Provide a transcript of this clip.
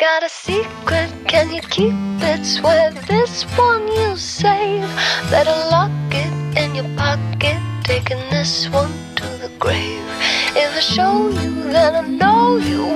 Got a secret, can you keep it? Swear this one you save. Better lock it in your pocket, taking this one to the grave. If I show you, then I know you